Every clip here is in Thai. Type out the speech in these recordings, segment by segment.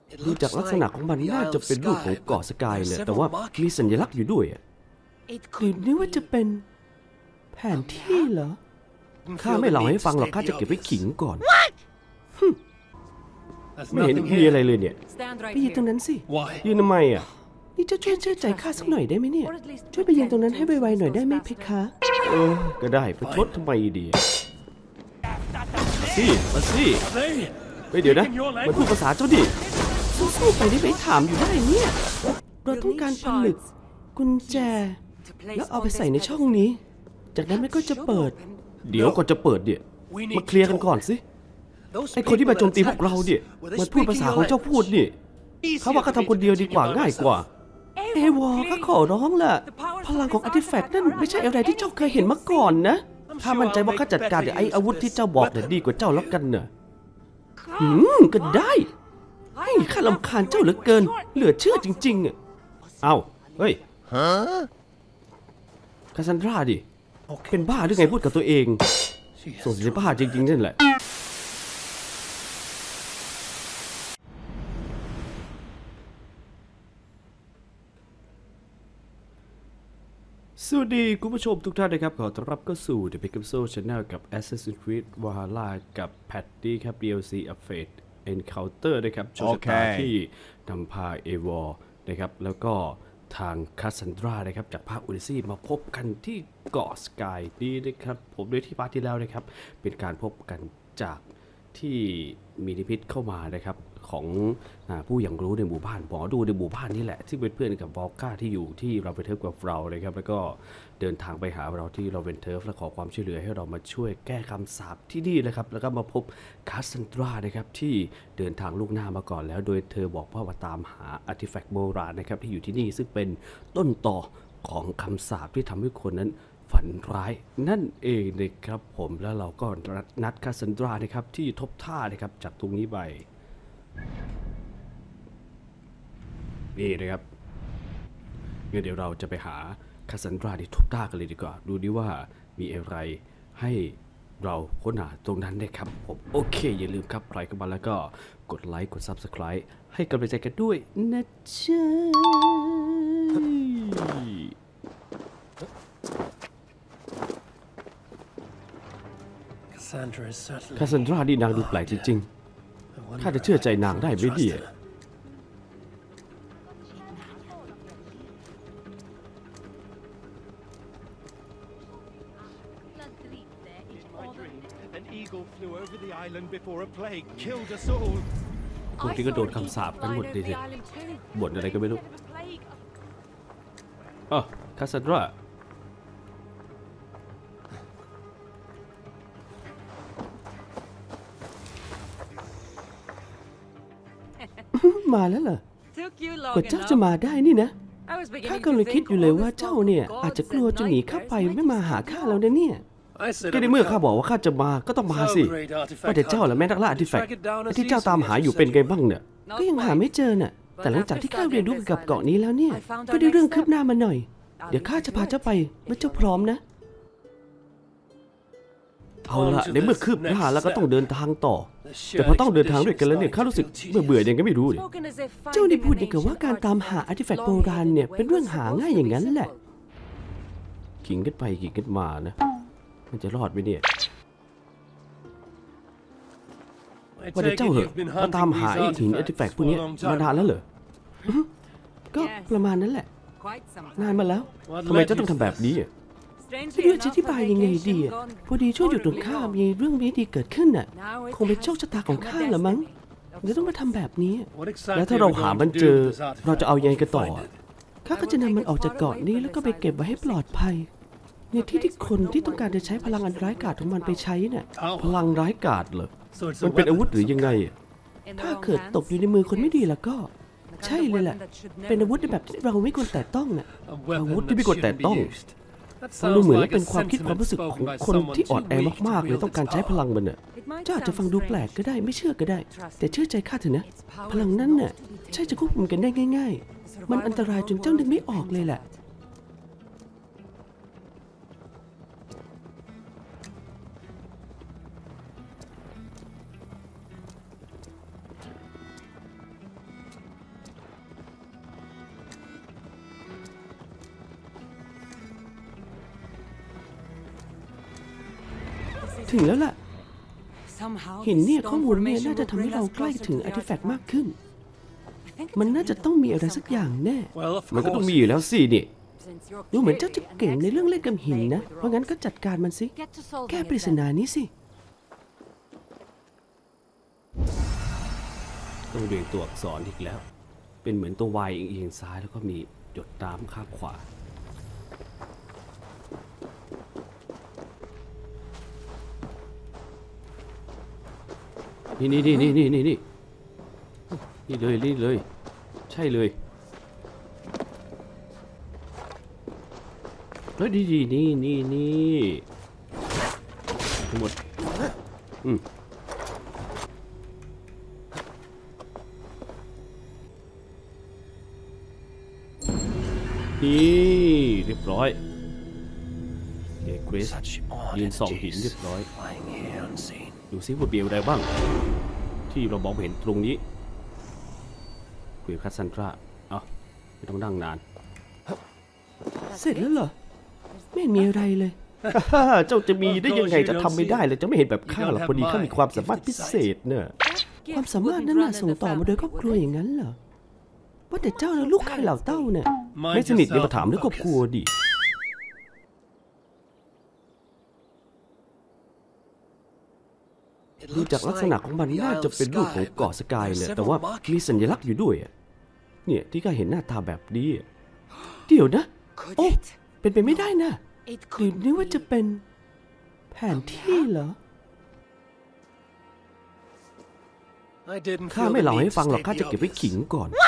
ดูจากลักษณะของมันน่าจะเป็นรูปของเกาะสกายเนี่ยแต่ว่ามีสัญลักษณ์อยู่ด้วยหรือนี่ว่าจะเป็นแผนที่เหรอข้าไม่เล่าให้ฟังหรอกข้าจะเก็บไว้ขิงก่อนไม่เห็นมีอะไรเลยเนี่ยไปยืนตรงนั้นสิยืนทำไมอ่ะนี่จะช่วยเชื่อใจข้าสักหน่อยได้ไหมเนี่ยช่วยไปยืนตรงนั้นให้ไวๆหน่อยได้ไหมเพคะก็ได้ไปชดทำไมดีมาสิเดี๋ยวนะมันพูดภาษาเจ้าดิสู้ๆไปได้ไปถามอยู่ได้เนี่ยเราต้องการผลึกกุญแจแล้วเอาไปใส่ในช่องนี้จากนั้นมันก็จะเปิดเดี๋ยวก่อนจะเปิดเนี่ยมาเคลียร์กันก่อนสิไอคนที่มาโจมตีพวกเราเนี่ยมันพูดภาษาของเจ้าพูดนี่เขาว่าเขาทำคนเดียวดีกว่าง่ายกว่าเอวอก็ขอร้องล่ะพลังของอาร์ติแฟกต์นั่นไม่ใช่อะไรที่เจ้าเคยเห็นมาก่อนนะข้ามั่นใจว่าข้าจัดการไออาวุธที่เจ้าบอกเนี่ยดีกว่าเจ้าแล้วกันเนอะก็ได้ข้ารำคาญเจ้าเหลือเกินเหลือเชื่อจริงๆอ่ะเอาเฮ้ยคาซันดราดิเป็นบ้าหรือไงพูดกับตัวเองสงสัยบ้าจริงๆนั่นแหละสวัสดีคุณผู้ชมทุกท่านนะครับขอต้อนรับเข้าสู่ The Pixel Channel กับ Assassin's Creed Valhalla กับ Patty ครับ DLC A Fate Encounter นะครับโชว์ชะตาที่นำพาเอวอร์นะครับแล้วก็ทางคาซันดรานะครับจากภาคโอดิซีมาพบกันที่เกาะสกายนี้นะครับผมด้วยที่พาร์ทที่แล้วนะครับเป็นการพบกันจากที่มีนิพิษเข้ามานะครับของผู้อย่างรู้ในหมู่บ้านหมอดูในหมู่บ้านนี่แหละที่เป็นเพื่อนกับวอลก้าที่อยู่ที่ราเวนเทิร์ฟกับเรานะครับแล้วก็เดินทางไปหาเราที่ราเวนเทิร์ฟและขอความช่วยเหลือให้เรามาช่วยแก้คำสาปที่นี่นะครับแล้วก็มาพบคาซันดรานะครับที่เดินทางลูกหน้ามาก่อนแล้วโดยเธอบอกว่าตามหาอาร์ติแฟกต์โบราณนะครับที่อยู่ที่นี่ซึ่งเป็นต้นต่อของคำสาปที่ทำให้คนนั้นฝันร้ายนั่นเองนะครับผมแล้วเราก็นัดคาซันดรานะครับที่ทบท่านะครับจากตรงนี้ไปนี่นะครับงั้นเดี๋ยวเราจะไปหาคาซันดราที่ทบท่ากันเลยดีกว่าดูดิว่ามีอะไรให้เราค้นหาตรงนั้นนะครับผมโอเคอย่าลืมครับใครเข้ามาแล้วก็กดไลค์กด Subscribe ให้กำลังใจกันด้วยนะจ๊ะคาซันดรานี่นางดูแปลกจริงๆข้าจะเชื่อใจนางได้ไหมเนี่ยพวกที่ก็โดนคำสาปกันหมดดิสิบ่นอะไรก็ไม่รู้คาซันดรามาแล้วเหรอกว่าเจ้าจะมาได้นี่นะข้ากำลังคิดอยู่เลยว่าเจ้าเนี่ยอาจจะกลัวจนหนีข้าไปไม่มาหาข้าแล้วนะเนี่ยก็ในเมื่อข้าบอกว่าข้าจะมาก็ต้องมาสิว่าแต่เจ้าล่ะแม่นักล่าอาร์ติแฟกต์ที่เจ้าตามหาอยู่เป็นไงบ้างเนี่ยก็ยังหาไม่เจอน่ะแต่หลังจากที่ข้าเรียนรู้เกี่ยวกับเกาะนี้แล้วเนี่ยก็ได้เรื่องคืบหน้ามาหน่อยเดี๋ยวข้าจะพาเจ้าไปเมื่อเจ้าพร้อมนะเอาละในเมื่อคืบหน้าแล้วก็ต้องเดินทางต่อแต่พอต้องเดินทางด้วยกันแล้วเนี่ยข้ารู้สึกเบื่อยังไงไม่รู้เลยเจ้าได้พูดอย่างกับว่าการตามหาอาร์ติแฟกต์โบราณเนี่ยเป็นเรื่องหาง่ายอย่างนั้นแหละขิงกันไปขิงกันมานะมันจะรอดไหมเนี่ยว่าแต่เจ้าเหอะมาตามหาไอ้หินอาร์ติแฟกต์พวกนี้มานานแล้วเหรอก็ประมาณนั้นแหละนานมาแล้วทำไมเจ้าต้องทำแบบนี้ไม่รู้จะอธิบายยังไงดีพอดีช่วงอยู่ตรงข้ามมีเรื่องไม่ดีเกิดขึ้นน่ะคงเป็นโชคชะตาของข้าเหรอมั้งเดี๋ยวต้องมาทำแบบนี้แล้วถ้าเราหามันเจอเราจะเอายังไงกันต่อข้าก็จะนำมันออกจากเกาะนี้แล้วก็ไปเก็บไว้ให้ปลอดภัยในที่ที่คนที่ต้องการจะใช้พลังอันร้ายกาจของมันไปใช้น่ะพลังร้ายกาจเหรอมันเป็นอาวุธหรือยังไงถ้าเกิดตกอยู่ในมือคนไม่ดีแล้วก็ใช่เลยแหละเป็นอาวุธในแบบที่เราไม่ควรแตะต้องน่ะอาวุธที่ไม่ควรแตะต้องฟังดูเหมือนและเป็นความคิดความรู้สึกของคนที่อ่อนแอมากๆเลยต้องการใช้พลังมันน่ะเจ้าอาจจะฟังดูแปลกก็ได้ไม่เชื่อก็ได้แต่เชื่อใจข้าเถอะนะพลังนั้นน่ะใช่จะควบคุมกันได้ง่ายๆมันอันตรายจนเจ้านึกไม่ออกเลยแหละถึงแล้วล่ะหินเนี่ยข้อมูลเนี่ยน่าจะทำให้เราใกล้ถึงอาร์ติแฟกต์มากขึ้นมันน่าจะต้องมีอะไรสักอย่างแน่มันก็ต้องมีอยู่แล้วสินี่ดูเหมือนเจ้าจะเก่งในเรื่องเล่นกับหินนะเพราะงั้นก็จัดการมันสิแก้ปริศนานี้สิต้องเรียงตัวอักษรอีกแล้วเป็นเหมือนตัว Y เอียงซ้ายแล้วก็มีหยดน้ำข้างขวานี่เลยใช่เลยเฮ้ยนี่ทั้งหมดนี่เรียบร้อยเกรซยืนส่องหินเรียบร้อยดูซิว่าเบียร์อะไรบ้างที่เรามองเห็นตรงนี้คุยกับคัสซันดราไม่ต้องนั่งนานเสร็จแล้วเหรอไม่มีอะไรเลยเจ้าจะมีได้ยังไงจะทำไม่ได้เลยจะไม่เห็นแบบข้าหรอกพอดีข้ามีความสามารถพิเศษเนี่ยความสามารถนั้นน่ะส่งต่อมาโดยครอบครัวอย่างนั้นเหรอว่าแต่เจ้าแล้วลูกใครเหล่าเต้าเนี่ยไม่สนิทอย่ามาถามเรื่องครอบครัวดิดูจากลักษณะของมันน่าจะเป็นรูปของเกาะสกายเนี่ยแต่ว่ามีสัญลักษณ์อยู่ด้วยเนี่ยที่ข้าเห็นหน้าตาแบบนี้เดี๋ยวนะโอ้เป็นไปไม่ได้นะหรือนี่ว่าจะเป็นแผนที่เหรอข้าไม่เล่าให้ฟังหรอกข้าจะเก็บไว้ขิงก่อน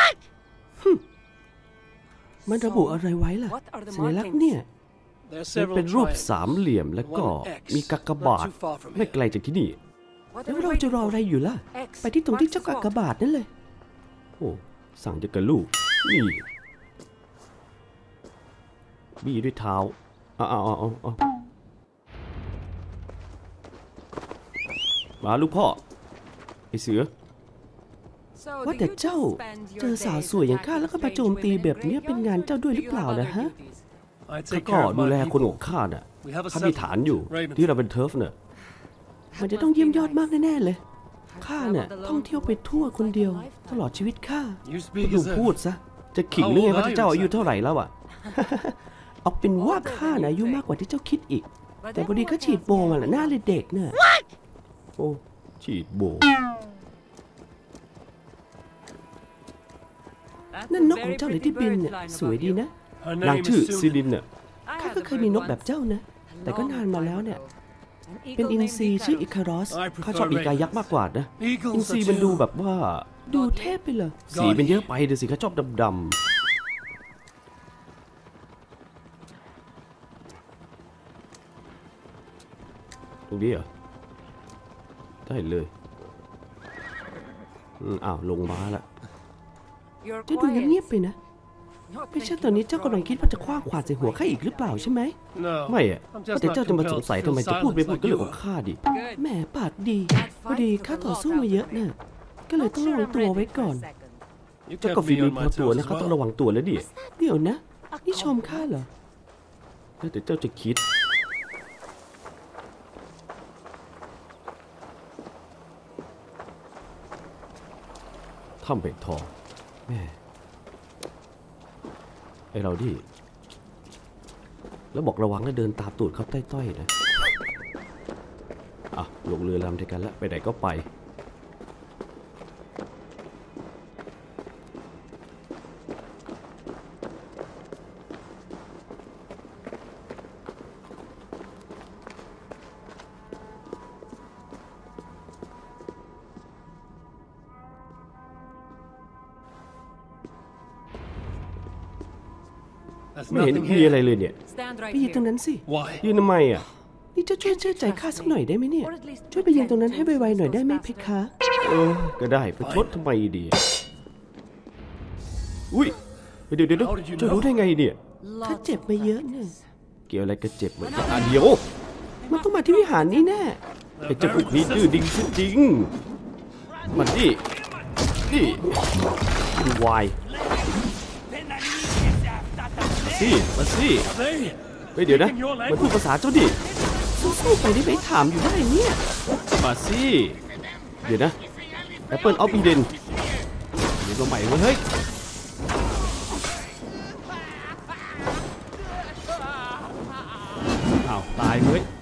มันระบุอะไรไว้ล่ะสัญลักษณ์เนี่ยมันเป็นรูปสามเหลี่ยมแล้วก็มีกากบาทไม่ไกลจากที่นี่แล้วเราจะรออะไรอยู่ล่ะไปที่ตรงที่เจ้ากากบาทนั่นเลยโอ้สั่งจะกระลูกนี่บี้ด้วยเท้ามาลูกพ่อไอเสือว่าแต่เจ้าเจอสาวสวยอย่างข้าแล้วก็มาโจมตีแบบนี้เป็นงานเจ้าด้วยหรือเปล่านะฮะก็ดูแลคนของข้าน่ะข้ามีฐานอยู่ที่เราเป็นเทิร์ฟเนี่ยมันจะต้องเยี่ยมยอดมากแน่ๆเลยข้าเนี่ยท่องเที่ยวไปทั่วคนเดียวตลอดชีวิตข้าดูพูดซะจะขิงเรื่องไงว่าเจ้าอายุเท่าไหร่แล้วเอาเป็นว่าข้าอายุมากกว่าที่เจ้าคิดอีกแต่พอดีก็ฉีดโบมาแหละหน้าเลยเด็กเนี่ยโอ้ฉีดโบนั่นนกของเจ้าหรือที่บินเนี่ยสวยดีนะนางชื่อซิลินเนี่ยข้าก็เคยมีนกแบบเจ้านะแต่ก็นานมาแล้วเนี่ยเป็นอินทรีชื่ออิคารอสข้าชอบอีกายักษ์มากกว่านะอินทรีมันดูแบบว่าดูเทพไปเลยสีมันเยอะไปดูสิข้าชอบดำตรงนี้เหรอได้เลยอ้าวลงมาละจะดูเงียบๆไปนะไม่ใช่ตอนนี้เจ้ากำลังคิดว่าจะคว้างขวานใส่หัวข้าอีกหรือเปล่าใช่ไหมไม่แต่เจ้าจะมาสงสัยทำไมจะพูดไปพูดก็เรื่องของข้าดิแหมปากดีพอดีข้าต่อสู้มาเยอะน่ะก็เลยต้องระวังตัวไว้ก่อนเจ้าก็ฝีมือพอตัวนะเขาต้องระวังตัวแล้วดิเดี๋ยวนะนี่ชมข้าเหรอแล้วแต่เจ้าจะคิดถ้ำเป็ดทองแม่ไอเราดิแล้วบอกระวังนะเดินตามตูดเขาต้อยๆนะลงเรือลำเดียวกันแล้วไปไหนก็ไปไม่เห็นมีอะไรเลยเนี่ยไปยืนตรงนั้นสิยืนทำไมนี่จะช่วยเชื่อใจข้าสักหน่อยได้ไหมเนี่ยช่วยไปยืนตรงนั้นให้ไวๆหน่อยได้ไหมเพคะก็ได้ไปชดทำไมดีอุ้ยเดี๋ยวจะรู้ได้ไงเนี่ยข้าเจ็บมาเยอะเนี่ยเกี่ยวอะไรกับเจ็บเหมือนกันเดี๋ยวมันต้องมาที่วิหารนี้แน่ไอ้เจ้าพวกนี้ดื้อดิ้งจริงมันนี่ดูวายมาสิเฮ้ยเดี๋ยวนะมันพูดภาษาเจ้าดิสู้ๆไปได้ไหมถามอยู่ได้เนี่ยมาสิเดี๋ยวนะแอปเปิลออฟอีเดนเดี๋ยวตัวใหม่เฮ้ยอ้าวตายเว้ย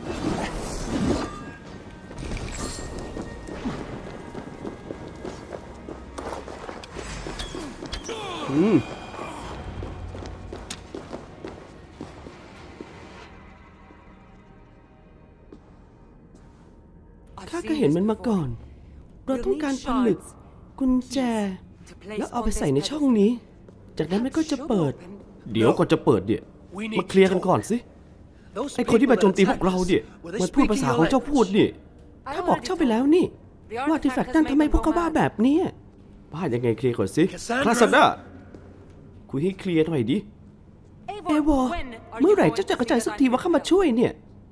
ข้าก็เห็นมันมาก่อนเราต้องการผลึกกุญแจแล้วเอาไปใส่ในช่องนี้จากนั้นมันก็จะเปิดเดี๋ยวก่อนจะเปิดเนี่ยมาเคลียร์กันก่อนสิไอคนที่มาโจมตีพวกเราเนี่ยมันพูดภาษาของเจ้าพูดนี่ถ้าบอกเจ้าไปแล้วนี่ว่าอาร์ติแฟกต์นั่นทำไมพวกเขาบ้าแบบนี้บ้ายังไงเคลียร์ก่อนสิคลาสซ่าคุยให้เคลียร์หน่อยดิเอวอเมื่อไหร่เจ้าจะกระจายสักทีว่าเข้ามาช่วยเนี่ย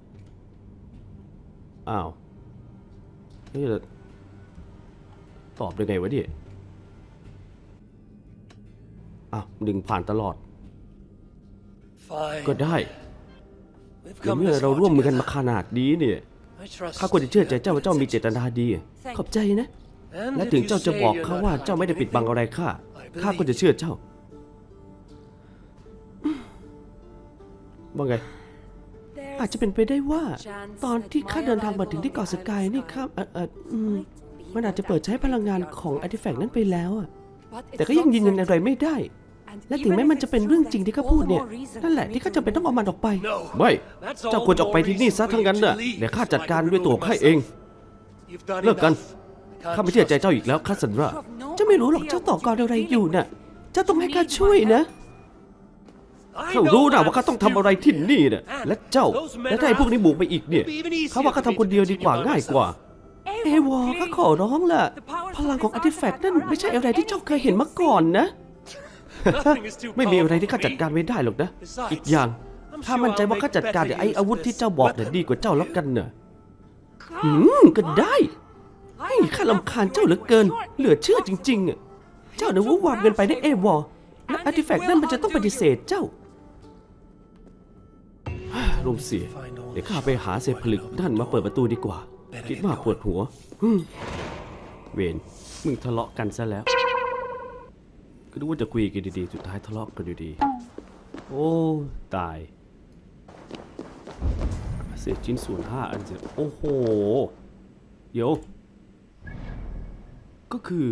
อ้าวนี่จะตอบยังไงวะเนี่ยอ้าวดึงผ่านตลอดก็ได้เมื่อเราร่วมมือกันมาขนาดนี้เนี่ยข้าควรจะเชื่อใจเจ้าว่าเจ้ามีเจตนาดีขอบใจนะและถึงเจ้าจะบอกข้าว่าเจ้าไม่ได้ปิดบังอะไรข้าก็จะเชื่อเจ้าว่าไงอาจจะเป็นไปได้ว่าตอนที่ข้าเดินทางมาถึงที่เกาะสกายนี่ข้ามันอาจจะเปิดใช้พลังงานของอาร์ติแฟกต์นั้นไปแล้วแต่ก็ยังยืนยันอะไรไม่ได้และถึงแม้มันจะเป็นเรื่องจริงที่ข้าพูดเนี่ยนั่นแหละที่ข้าจำเป็นต้องเอามันออกไปไม่เจ้าควรออกไปที่นี่ซะทั้งนั้นน่ะเดี๋ยวข้าจัดการด้วยตัวข้าเองเลิกกันข้าไม่เชื่อใจเจ้าอีกแล้วคาซันดราเจ้าไม่รู้หรอกเจ้าต่อกรอะไรอยู่น่ะเจ้าต้องให้ข้าช่วยนะเขารู้นะว่าข้าต้องทำอะไรที่นี่น่ะและเจ้าและถ้าไอ้พวกนี้บุกไปอีกเนี่ยเขาว่าข้าทำคนเดียวดีกว่าง่ายกว่าเอวอข้าขอร้องล่ะพลังของอาร์ติแฟกต์นั่นไม่ใช่อะไรที่เจ้าเคยเห็นมาก่อนนะไม่มีอะไรที่ข้าจัดการไม่ได้หรอกนะอีกอย่างถ้ามั่นใจว่าข้าจัดการไอ้อาวุธที่เจ้าบอกเนี่ยดีกว่าเจ้าแล้วกันเนอะก็ได้ข้ารำคาญเจ้าเหลือเกินเหลือเชื่อจริงๆเจ้าเนี่ยวุ่นวายเกินไปในเอวอและอาร์ติแฟกต์นั่นมันจะต้องปฏิเสธเจ้าลมเสียเดี๋ยวข้าไปหาเศษผลึกนั่นมาเปิดประตูดีกว่าคิดว่าปวดหัวเวนมึงทะเลาะกันซะแล้วก็นึกว่าจะคุยกันดีๆสุดท้ายทะเลาะกันอยู่ดีโอ้ตายเศษชิ้นส่วน5อันเสียโอ้โหเดี๋ยวก็คือ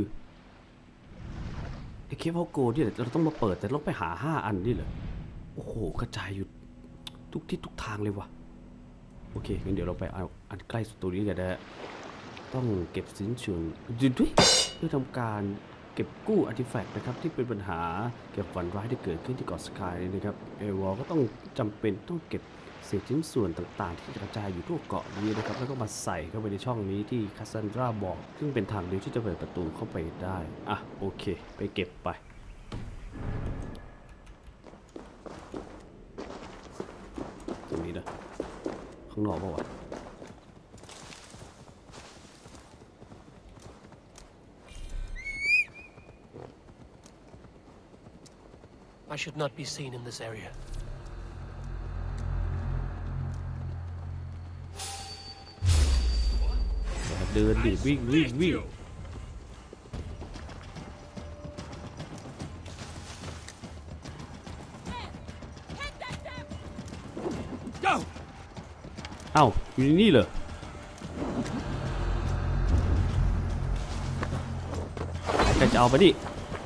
ไอ้เคปโกเนี่ยเราต้องมาเปิดแต่ต้องไปหา5อันนี่เหรอโอ้โหกระจายอยู่ทุกทิศทุกทางเลยว่ะโอเคงั้นเดี๋ยวเราไปเอาอันใกล้สุดตัวนี้กันนะต้องเก็บสินส่วนด้วยเพื่อทำการเก็บกู้อาร์ติแฟกต์นะครับที่เป็นปัญหาเกี่ยวกับฝันร้ายที่เกิดขึ้นที่เกาะสกายนะครับเอวอก็ต้องจำเป็นต้องเก็บเศษชิ้นส่วนต่างๆที่กระจายอยู่ทั่วเกาะนี้นะครับแล้วก็มาใส่เข้าไปในช่องนี้ที่คาซันดราบอกซึ่งเป็นทางเดียวที่จะเปิดประตูเข้าไปได้อ่ะโอเคไปเก็บไปตรงนี้นะข้างนอกป่าวะ I should not be seen in this area. เดินดิวิ่งเอ้าอยู่นี่เหรอใครจะเอาไปดิ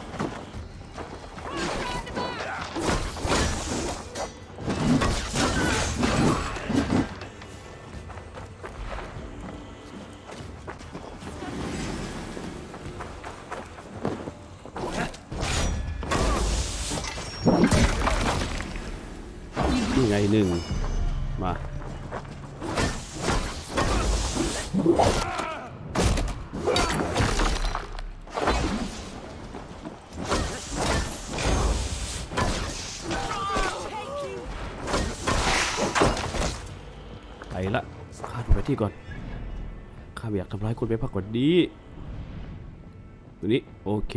ไงหนึ่งมาไปละข้าดูไปที่ก่อนข้าไม่อยากทำร้ายคนไปมากกว่านี้ตัวนี้โอเค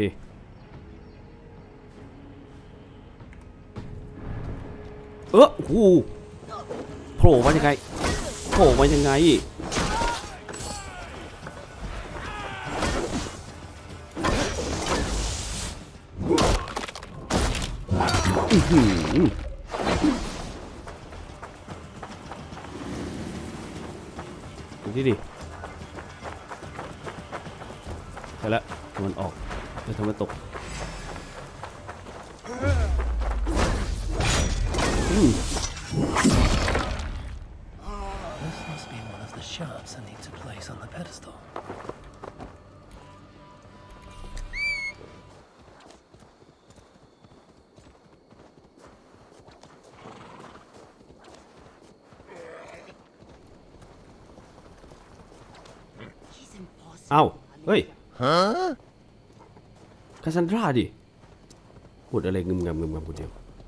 โอ้โหโผล่มายังไงโผล่มายังไงดูดิใช่แล้วมันออกจะทำมันตก This must be one of the shards I need to place on the pedestal. He's impossible. เอ้าเฮ้ยคาซันดราดิพูดอะไรงึมงำคนเดียว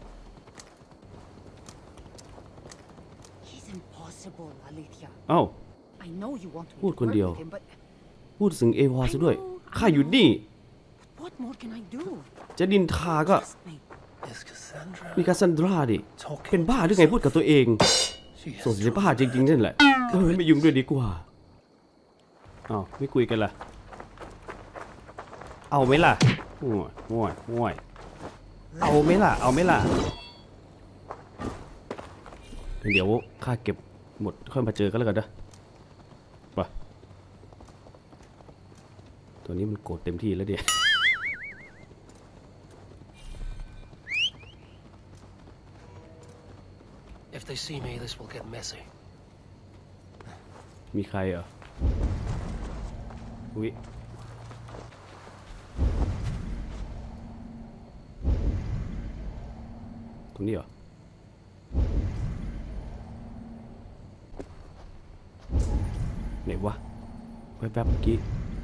He's impossible, Alethea. เอ้า I know you want me พูด to คน work เดียว with him, but พูดถึงเอวาซะด้วยข้าอยู่นี่ what more can I do? จะดินทาก็ Trust me. Is Cassandra มีคาซันดราดิ talking? เป็นบ้าหรือไงพูดกับตัวเอง She สง has สัยบ้าจริงๆนั่นแหละไม่ยุ่งด้วยดีกว่าอ้าวไม่คุยกันล่ะเอาไหมล่ะง่วยเอาไหมล่ะเดี๋ยวข้าเก็บหมดค่อยมาเจอกันแล้วกันนะไปตัวนี้มันโกรธเต็มที่แล้วเดี๋ยว If they see me, this will get messy. มีใครเหรออุ๊ยตรงนี้เหรอไหนวะแป๊บเมื่อกี้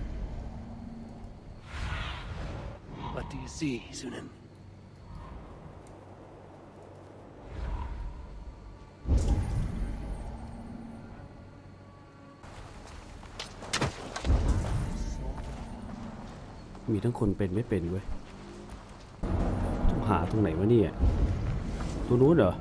What do you see, Sunan? มีทั้งคนเป็นไม่เป็นเว้ยต้องหาตรงไหนวะเนี่ยตัวนู้นเหรอ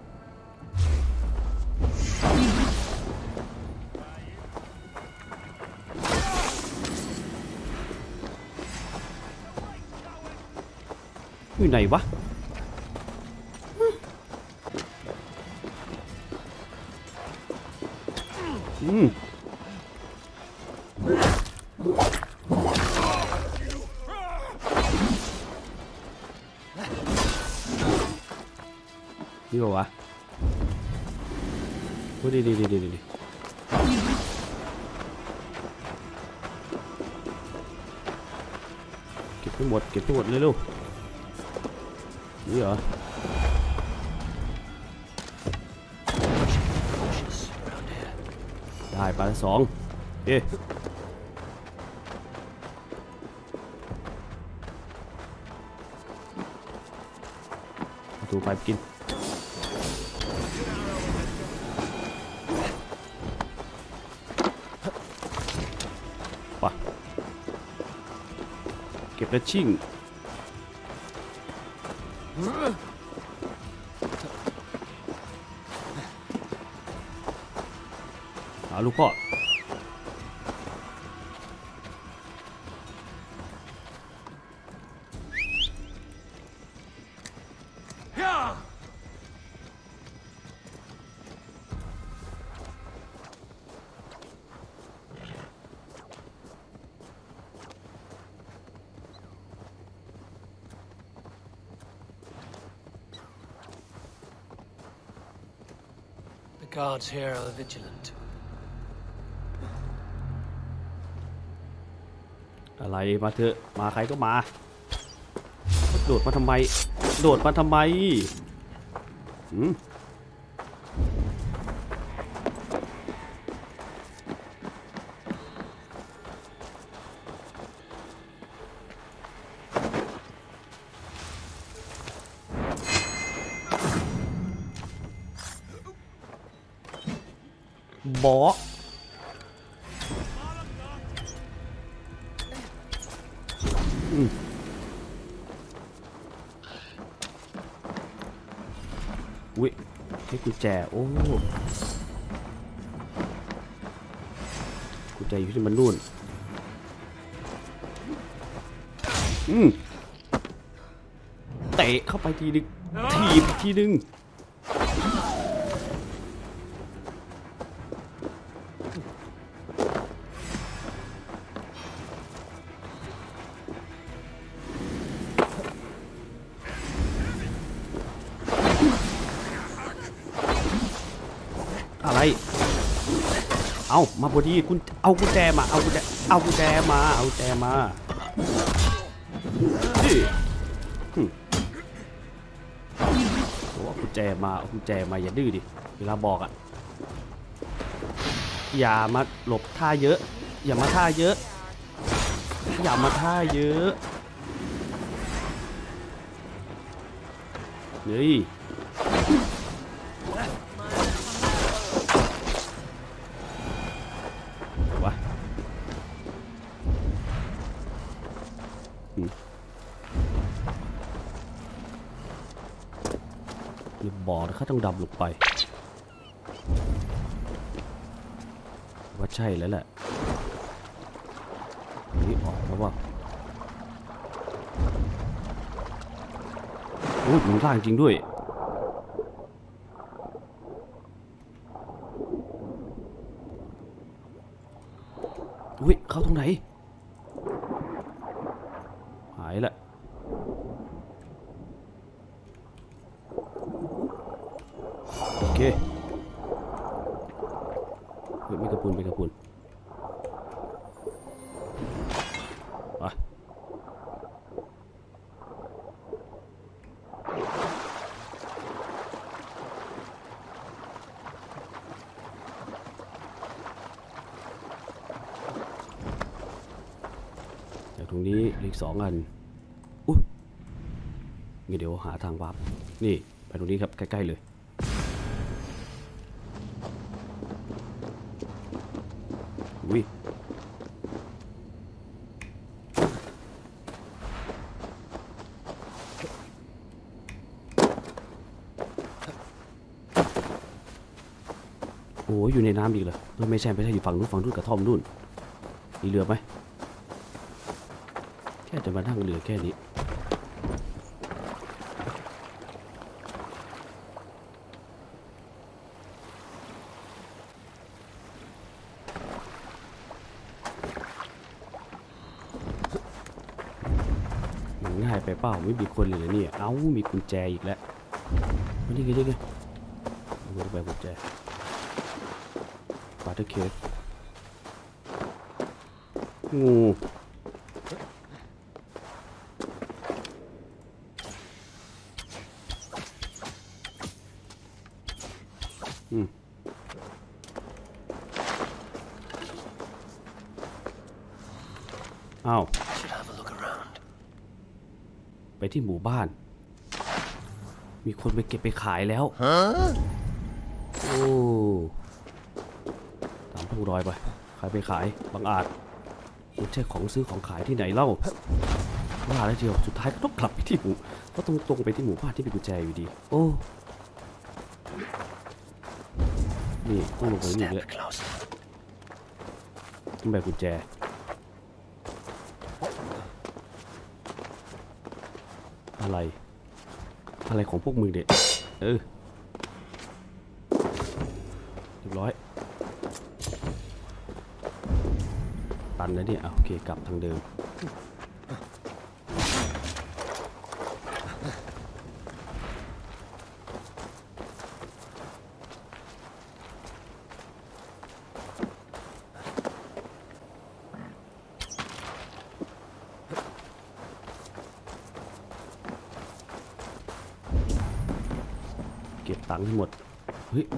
อยู่ไหนวะนี่บอกวะโอ้ดีเก็บไปหมดเลยลูกนี่เหรอ Cautious around here. ได้ปลาสองเอ๊ะดูไปกินปะเก็บแล้วชิ่งหาลูกพ่อ The guards here are vigilant. อะไรมาเถอะมาใครก็มาโดดมาทำไมบออุ้ยให้กุญแจโอ้แจอยู่ที่มันนู่นเตะเข้าไปทีนึงถีบทีนึงอะไรเอามาพอดีคุณเอากุญแจมาเอากุญแจมาดิเอากุญแจมาอย่าดื้อดิเวลาบอกอะอย่ามาหลบท่าเยอะอย่ามาท่าเยอะเฮ้ยวะอย่าบอกนะเขาต้องดำลงไปว่าใช่แล้วแหละนี่ออกแล้วว่าโอ้ยมันล่างจริงด้วยอุ้ยเข้าตรงไหนหายละโอเคเฮ้ยไม่กระปุนไปตรงนี้อีก2 อันอุ๊ยงั้นเดี๋ยวหาทางวาร์ปนี่ไปตรงนี้ครับใกล้ๆเลยอุ้ยโอ้ยอยู่ในน้ำอีกเหรอไม่ใช่อยู่ฝั่งนู้นกระท่อมนู่นมีเรือไหมแค่จะมานั่งเรือแค่นี้มันง่ายไปเปล่าไม่มีคนเลยเนี่ยเอ้ามีกุญแจอีกแล้วนี่ไงเอาไปกุญแจปาร์ตเคสงูอ้าวไปที่หมู่บ้านมีคนไปเก็บไปขายแล้วโอ้ตามพวกรอยไปใครไปขายบางอาจไม่ใช่ของซื้อของขายที่ไหนเล่าว่าแล้วเจียวสุดท้ายก็ต้องกลับไปที่หมู่ก็ตรงไปที่หมู่บ้านที่มีกุญแจอยู่ดีโอ้นี่ต้องลงไปนี่เลยต้องแบบกุญแจอะไรของพวกมึงเด็กเรียบร้อยตันแล้วเนี่ยโอเคกลับทางเดิมเก็บตังค์ให้หมดเฮ้ย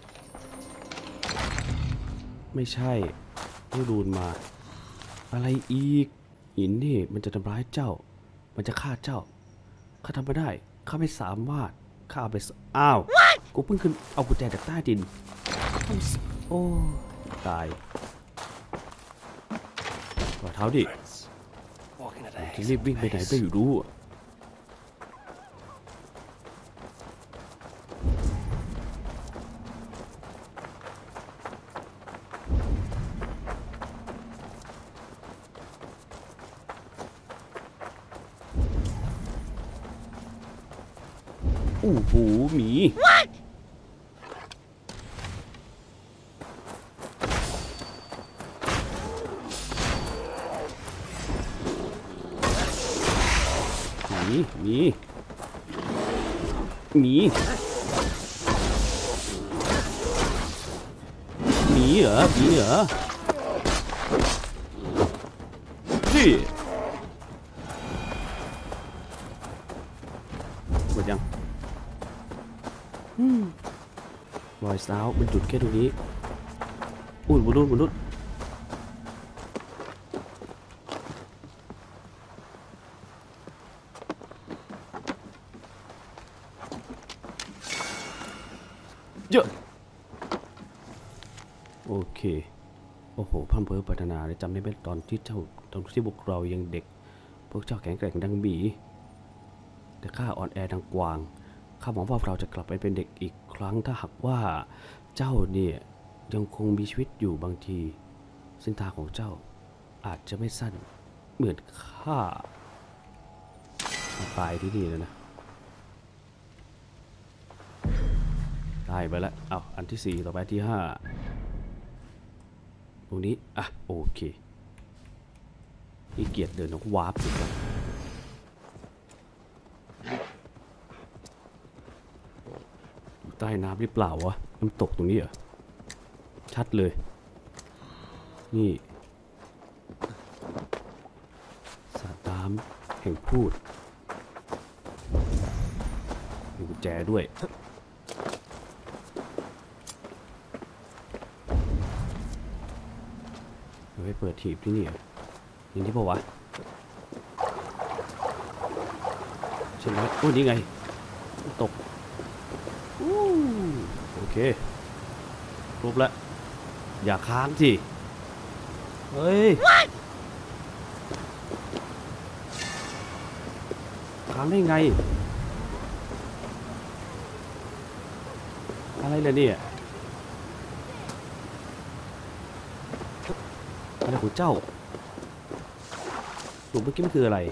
ไม่ใช่ต้องดูนมาอะไรอีกหินนี่มันจะทำร้ายเจ้ามันจะฆ่าเจ้าข้าทำไม่ได้ข้าไม่สามารถข้าเอาไปอ้าวกูเพิ่งขึ้นเอากุญแจจากใต้ดินโอ้ตายต่อเท้าดิจะรีบวิ่งไปไหนไปอยู่รู้โอ้โหหมีหมีเหรอนี่หมดยังรอยซ้าวมันจุดแค่ตรงนี้อุ่นบุรุษเยอะโอเคโอ้โหพัมเพอพัฒนาเลยจำได้ไหมตอนที่พวกเรายังเด็กพวกเจ้าแข็งแกร่งดังหมีแต่ข้าอ่อนแอดังกวางข้าหวังว่าเราจะกลับไปเป็นเด็กอีกครั้งถ้าหากว่าเจ้าเนี่ยยังคงมีชีวิตอยู่บางทีเส้นทางของเจ้าอาจจะไม่สั้นเหมือนข้าตายที่นี่แล้วนะตายไปแล้วเอาอันที่4ต่อไปที่5ตรงนี้อ่ะโอเคเกียรติเดินวาร์ปสุดแล้วใต้น้ำหรือเปล่าวะน้ำตกตรงนี้เหรอชัดเลยนี่สระน้ำแห่งพูดมีกุญแจด้วยไปเปิดถีบที่นี่อย่างที่บอกวะใช่ไหมโอ้นี่ไงตกโอเคครบแล้วอย่าค้างสิเฮ้ยค้างได้ไงอะไรล่ะเนี่ยอะไรของเจ้าหลุมเมื่อกี้มันคืออะไร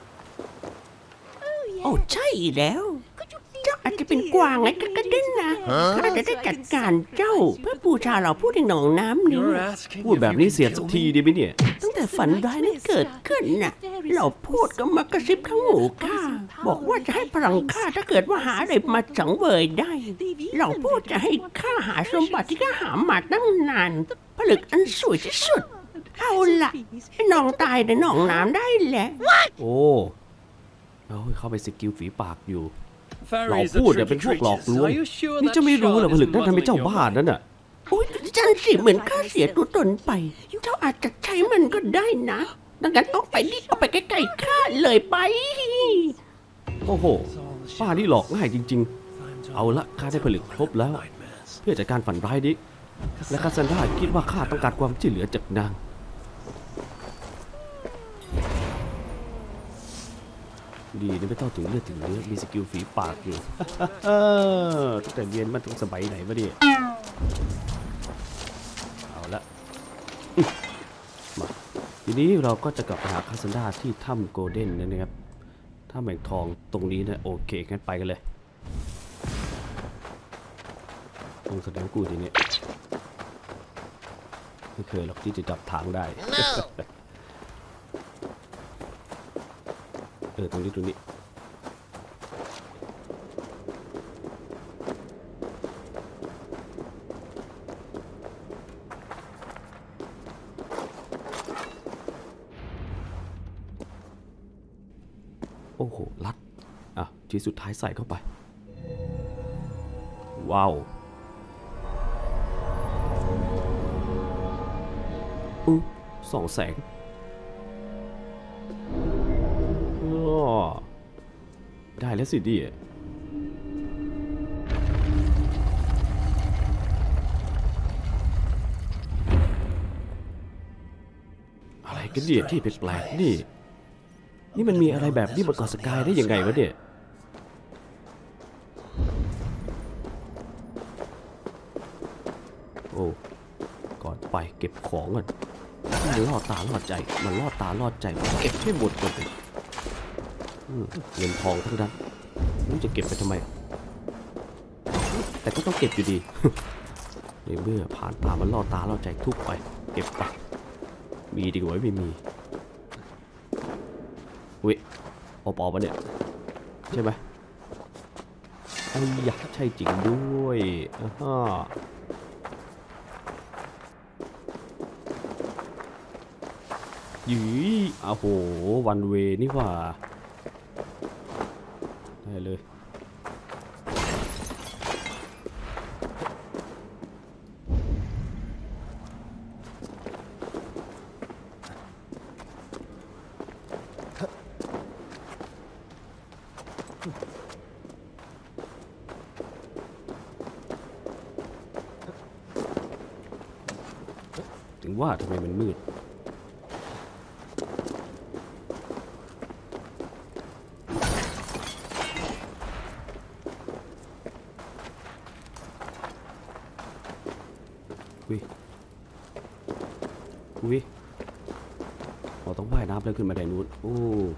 โอ้ใช่แล้วเจ้าอาจจะเป็นกวางไงกระดิ่งนะข้าจะได้จัดการเจ้าเพื่อบูชาเราพูดในหนองน้ำนี้พูดแบบนี้เสียสักทีดีไหมเนี่ยตั้งแต่ฝันร้ายนั้นเกิดขึ้นน่ะเราพูดก็มากระซิบข้างหูข้าบอกว่าจะให้พลังข้าถ้าเกิดว่าหาอะไรมาสังเวยได้เราพูดจะให้ข้าหาสมบัติที่ข้าหามาตั้งนานผลึกอันสวยที่สุดเอาล่ะให้น้องตายในหนองน้ำได้แหละโอ้เข้าไปสกิลฝีปากอยู่เราพูดเนี่ยเป็นพวกหลอกลวงนี่จะไม่รู้เหรอผลึกนั่นทำให้เจ้าบ้านั่นน่ะโอ้ยจันสิเหมือนข้าเสียตัวตนไปเจ้าอาจจะใช้มันก็ได้นะดังนั้นต้องไปนี่เอาไปใกล้ๆข้าเลยไปโอ้โหป้านี่หลอกง่ายจริงๆเอาละข้าได้ผลึกครบแล้วเพื่อจัดการฝันร้ายนี้และคาซันดราคิดว่าข้าต้องการความช่วยเหลือจากนางดีนะไม่ต้องถึงเลือดถึงเนื้อมีสกิลฝีปากอยู่ตั้งแต่เรียนมาตั้งสมัยไหนวะเนี่ยเอาละมาทีนี้เราก็จะกลับไปหาคาซันดราที่ถ้ำโกลเด้นนะครับถ้ำแห่งทองตรงนี้นะโอเคงั้นไปกันเลยตรงแสดงกูทีนี้ไม่เคยหรอกที่จะจับทางได้ตรงนี้โอ้โหลัดทีสุดท้ายใส่เข้าไปว้าวส่องแสงได้แล้วสิดิอะไรกันเนี่ยที่แปลกๆนี่มันมีอะไรแบบนี้บนเกาะสกายได้ยังไงวะเนี่ยโอ้ก่อนไปเก็บของก่อนมันล่อตาล่อใจมันล่อตาล่อใจมันเก็บให้หมดเลยเงินทองทั้งนั้นจะเก็บไปทำไมแต่ก็ต้องเก็บอยู่ดี ในเมื่อผ่านตามันล่อตาล่อใจทุกไปเก็บไปมีดีกว่าไม่มีอุ้ยเอาปอปะเนี่ยใช่ไหมไอ้ยักษ์ใช่จริงด้วยฮ่ายี่อ้าวโหวันเวนี่ว่าได้เลยถึงว่าทำไมมันมืดอุ้ยเราต้องว่ายน้ำเลยขึ้นมาได้นู้นโอ้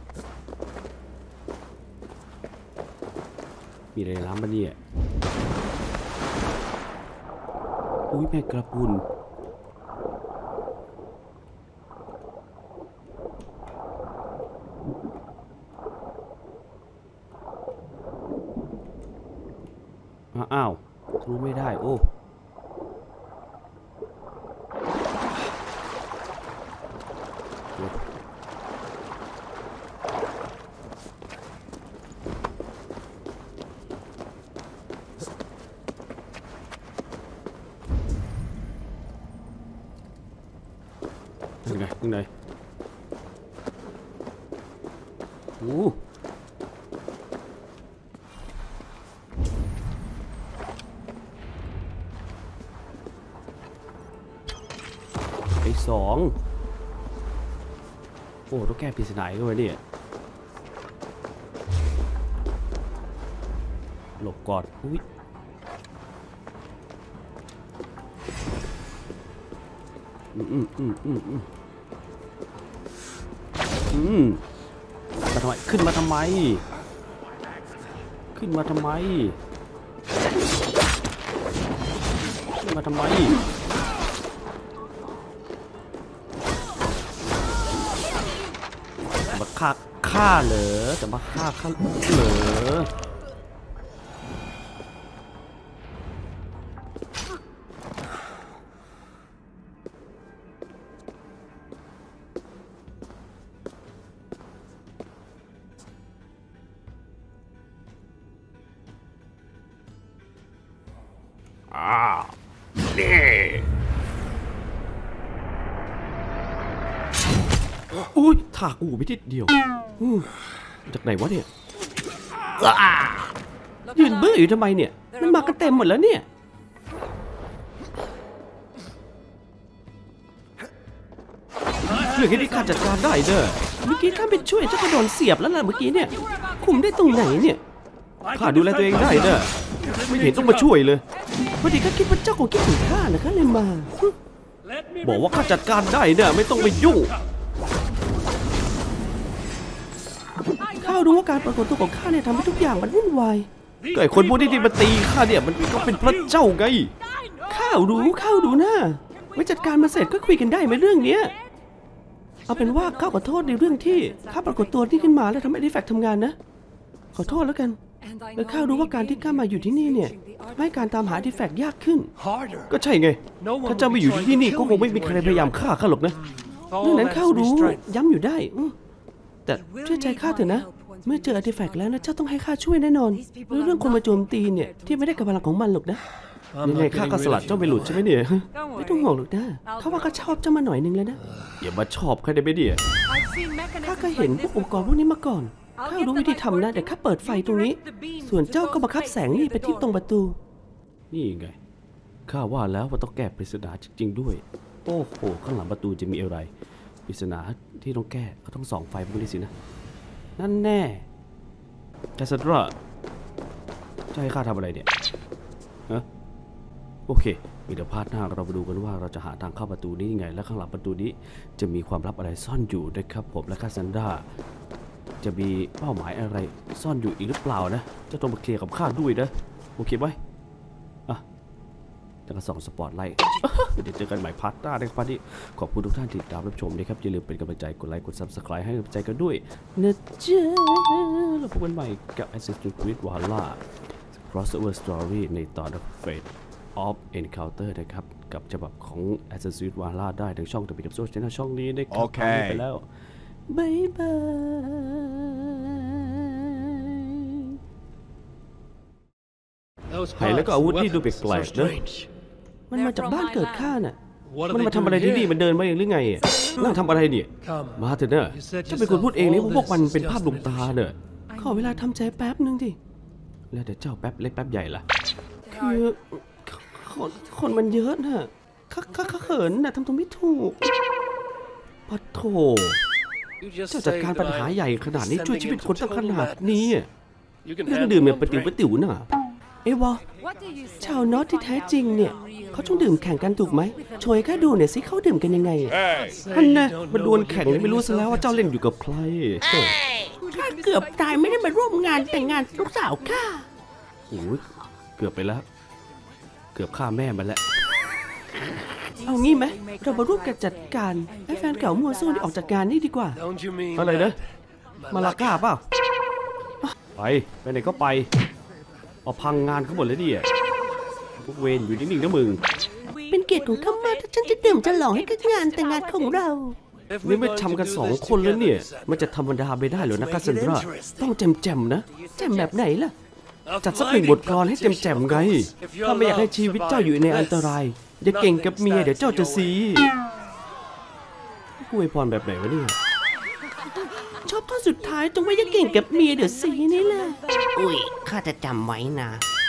มีอะไรน้ำปะเนี่ยอุ้ยแม่กระพุนอ้าวรู้ไม่ได้โอ้ยังไงโอ้ไอ้สองโอ้ต้องแก้ปริศนาเข้าไปเนี่ยหลบก่อนอุ้ยมาทำไมขึ้นมาทำไมขึ้นมาทำไมขึ้นมาทำไมมาฆ่าเหรอจะมาฆ่าเหรอนี่อุ้ยถากหูไปทีเดียวจากไหนวะเนี่ยยืนเบื่ออยู่ทำไมเนี่ยมันมากันเต็มหมดแล้วเนี่ยเรื่องที่ข้าจัดการได้เด้อเมื่อกี้ข้าไปช่วยเจ้าก็โดนเสียบแล้วล่ะเมื่อกี้เนี่ยคุมได้ตรงไหนเนี่ยข้าดูแลตัวเองได้เด้อไม่เห็นต้องมาช่วยเลยพอดีข้าคิดว่าเจ้าคงคิดถึงข้านะข้าเลยมาบอกว่าข้าจัดการได้เด้อไม่ต้องไปยุ่งข้ารู้ว่าการปรากฏตัวของข้าเนี่ยทำให้ทุกอย่างมันวุ่นวายก็ไอ้คนพวกที่มาตีข้าเนี่ยมันก็เป็นพระเจ้าไงข้ารู้นะไว้จัดการมาเสร็จก็คุยกันได้ไหมเรื่องเนี้ยเอาเป็นว่าข้าขอโทษในเรื่องที่ข้าปรากฏตัวที่ขึ้นมาแล้วทำให้ดีแฟกทำงานนะขอโทษแล้วกันและข้ารู้ว่าการที่ข้ามาอยู่ที่นี่เนี่ยให้การตามหาดีแฟกต์ยากขึ้นก็ใช่ไงถ้าเจ้าไม่อยู่ที่นี่ก็คงไม่มีใครพยายามฆ่าข้าหรอกนะเรื่องนั้นข้ารู้ย้ำอยู่ได้แต่เชื่อใจข้าเถอะนะเมื่อเจออาร์ติแฟกต์แล้วนะเจ้าต้องให้ข้าช่วยแน่นอนเรื่องคนมาโจมตีเนี่ยที่ไม่ได้กำลังของมันหรอกนะยังไงข้าก็สลัดเจ้าไปหลุดใช่ไหมเนี่ยไม่ต้องห่วงหรอกนะเขาว่าข้าชอบเจ้ามาหน่อยนึงแล้วนะอย่ามาชอบใครได้ไหมเนี่ยข้าก็เห็นพวกอุปกรณ์พวกนี้มาก่อนข้ารู้วิธีทำนะเดี๋ยวข้าเปิดไฟตรงนี้ส่วนเจ้าก็บังคับแสงนี่ไปที่ตรงประตูนี่ไงข้าว่าแล้วว่าต้องแก้ปริศนาจริงๆด้วยโอ้โหข้างหลังประตูจะมีอะไรปริศนาที่ต้องแก้ก็ต้องส่องไฟพวกนี้สินะนั่นแน่แคสเซตราจะให้ข้าทำอะไรเนี่ยฮะโอเคมีเดี๋ยวพาร์ทหน้าเราไปดูกันว่าเราจะหาทางเข้าประตูนี้ยังไงและข้างหลังประตูนี้จะมีความลับอะไรซ่อนอยู่นะครับผมและคาซันดราจะมีเป้าหมายอะไรซ่อนอยู่อีกหรือเปล่านะจะต้องมาเคลียร์กับข้าด้วยนะโอเคไหมแล้วก็ส่องสปอตไลท์ เดี๋ยวเจอกันใหม่พาร์ทหน้านะครับที่ขอบคุณทุกท่านที่ติดตามรับชมนะครับอย่าลืมเป็นกำลังใจกดไลค์กด Subscribe ให้กำลังใจกันด้วยนะจ๊ะแล้วพบกันใหม่กับ Assassin's Creed Valhalla Crossover Story ในตอน Fate of Encounter นะครับกับฉบับของ Assassin's Creed Valhalla ได้ทางช่อง The Big Episode Channel ช่องนี้นะครับโอเคไปแล้วบ๊ายบาย ให้แล้วก็อาวุธที่ดูแปลกๆนะมันมาจากบ้านเกิดข้าน่ะมันมาทำอะไรที่นี่มันเดินมาเองหรือไงอ่ะนั่งทำอะไรเนี่ยมาเถอะนะจะเป็นคนพูดเองนี่พวกมันเป็นภาพลวงตาเนอะขอเวลาทำใจแป๊บนึงดิแล้วแต่เจ้าแป๊บเล็กแป๊บใหญ่ล่ะคือคนมันเยอะน่ะข้าเขินน่ะทำตัวไม่ถูกปะโถเจ้าจัดการปัญหาใหญ่ขนาดนี้ช่วยชีวิตคนตั้งขนาดนี้เรื่องดื่มเนี่ยปะติ๋วน่ะเอวะชาวนอตที่แท้จริงเนี่ยเขาต้องดื่มแข่งกันถูกไหมโชยแค่ดูเนี่ยสิเขาดื่มกันยังไงท่านนะมาดวลแข่งไม่รู้ซะแล้วว่าเจ้าเล่นอยู่กับใครข้าเกือบตายไม่ได้มาร่วมงานแต่งงานลูกสาวข้าโอ้ยเกือบไปแล้วเกือบฆ่าแม่มันแล้วเอางี้ไหมเรามาร่วมกันจัดการให้แฟนเก่ามัวซั่วนี่ออกจากงานนี่ดีกว่าอะไรนะมาลาก้าเปล่าไปไหนก็ไปเอาพังงานเขาหมดเลยดิพวกเวรอยู่นิ่งๆนะมึงเป็นเกียรติของข้ามากถ้าฉันจะดื่มฉลองให้กับงานแต่งงานของเรานี่ไม่ทำกัน2 คนแล้วเนี่ยมันจะธรรมดาไปได้เหรอนะคาซันดราต้องแจ่มๆนะแจ่มแบบไหนล่ะจัดสัก1 บทกลอนให้แจ่มๆไงถ้าไม่อยากให้ชีวิตเจ้าอยู่ในอันตรายอย่าเก่งกับเมียเดี๋ยวเจ้าจะซีกูอวยพรแบบไหนวะเนี่ยชอบท่อนสุดท้ายตรงว่าอย่าเก่งกับเมียเดี๋ยวซีนี่แหละอุ้ยข้าจะจำไว้นะ